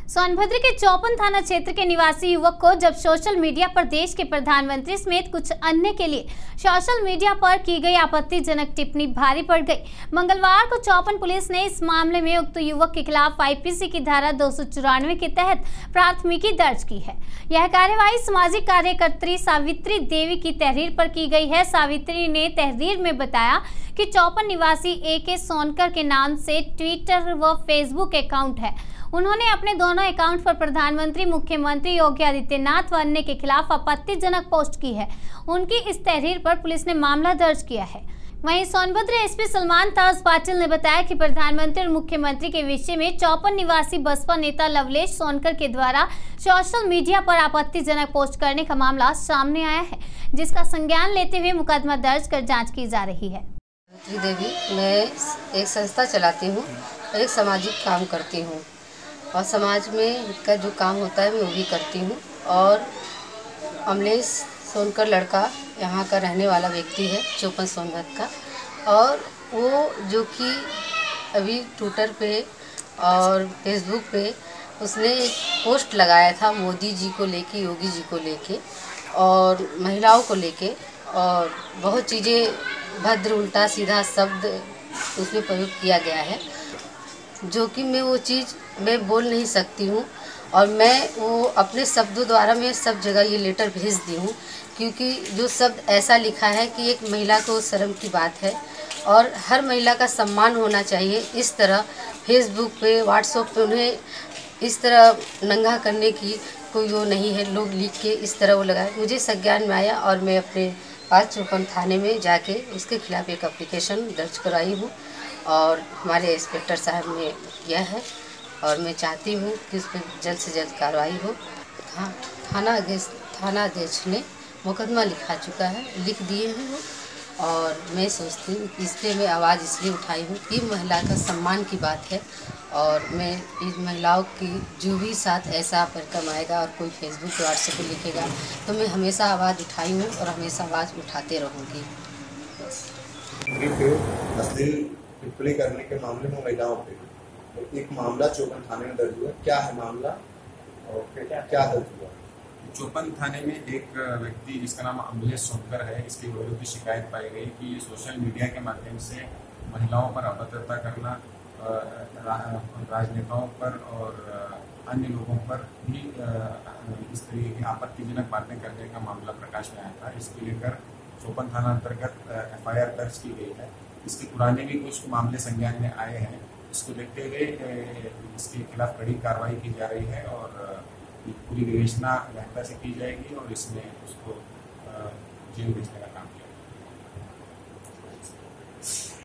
सोनभद्र के चौपन थाना क्षेत्र के निवासी युवक को जब सोशल मीडिया पर देश के प्रधानमंत्री समेत कुछ अन्य के लिए सोशल मीडिया पर की गई आपत्तिजनक टिप्पणी भारी पड़ गई। मंगलवार को चौपन पुलिस ने इस मामले में उक्त युवक के खिलाफ आईपीसी की धारा 294 के तहत प्राथमिकी दर्ज की है। यह कार्यवाही सामाजिक कार्यकर्त्री सावित्री देवी की तहरीर पर की गई है। सावित्री ने तहरीर में बताया कि चौपन निवासी AK सोनकर के नाम से ट्विटर व फेसबुक अकाउंट है। उन्होंने अपने दोनों अकाउंट पर प्रधानमंत्री, मुख्यमंत्री योगी आदित्यनाथ व अन्य के खिलाफ आपत्तिजनक पोस्ट की है। उनकी इस तहरीर पर पुलिस ने मामला दर्ज किया है। वहीं सोनभद्र SP सलमान ताज पाटिल ने बताया कि प्रधानमंत्री और मुख्यमंत्री के विषय में चौपन निवासी बसपा नेता लवलेश सोनकर के द्वारा सोशल मीडिया पर आपत्तिजनक पोस्ट करने का मामला सामने आया है, जिसका संज्ञान लेते हुए मुकदमा दर्ज कर जाँच की जा रही है। देवी, मैं एक संस्था चलाती हूँ, एक सामाजिक काम करती हूँ और समाज में का जो काम होता है मैं वो भी करती हूँ। और अमलेश सोनकर लड़का यहाँ का रहने वाला व्यक्ति है, चौपन सोनभद्र का। और वो जो कि अभी ट्विटर पे और फेसबुक पे उसने एक पोस्ट लगाया था मोदी जी को लेके, योगी जी को लेके और महिलाओं को लेके, और बहुत चीज़ें भद्र उल्टा सीधा शब्द उसमें प्रयोग किया गया है, जो कि मैं वो चीज़ मैं बोल नहीं सकती हूँ। और मैं वो अपने शब्दों द्वारा मैं सब जगह ये लेटर भेज दी हूँ, क्योंकि जो शब्द ऐसा लिखा है कि एक महिला को शर्म की बात है और हर महिला का सम्मान होना चाहिए। इस तरह फेसबुक पे, व्हाट्सएप पे उन्हें इस तरह नंगा करने की कोई वो नहीं है। लोग लिख के इस तरह वो लगाए, मुझे संज्ञान में आया और मैं अपने पास चौपन थाने में जाके उसके खिलाफ एक एप्लीकेशन दर्ज कराई हूँ और हमारे इंस्पेक्टर साहब ने किया है। और मैं चाहती हूँ कि उस पर जल्द से जल्द कार्रवाई हो। थाना अध्यक्ष ने मुकदमा लिखा चुका है, लिख दिए हैं वो। और मैं सोचती हूँ कि इस पर मैं आवाज़ इसलिए उठाई हूँ कि महिला का सम्मान की बात है। और मैं इन महिलाओं की जो भी साथ ऐसा परिक्रम आएगा और कोई फेसबुक पे, व्हाट्सएप पे लिखेगा तो मैं हमेशा आवाज़ उठाई हूँ और हमेशा आवाज़ उठाते रहूँगी। बस अश्लील टिप्पणी करने के मामले में महिलाओं पे एक मामला चौपन थाने में दर्ज हुआ। क्या है मामला और क्या दर्ज हुआ? चौपन थाने में एक व्यक्ति जिसका नाम अमलेश सोनकर है, इसके विरुद्ध शिकायत पाई गई कि ये सोशल मीडिया के माध्यम से महिलाओं पर अभद्रता करना, राजनेताओं पर और अन्य लोगों पर भी इस तरीके की आपत्तिजनक बातें करने का मामला प्रकाश में आया था। इसको लेकर चौपन थाना अंतर्गत FIR दर्ज की गई है। इसके पुराने भी कुछ मामले संज्ञान में आए हैं। इसको देखते हुए इसके खिलाफ कड़ी कार्रवाई की जा रही है और पूरी विवेचना गहनता से की जाएगी और इसमें उसको जेल भेजने का काम किया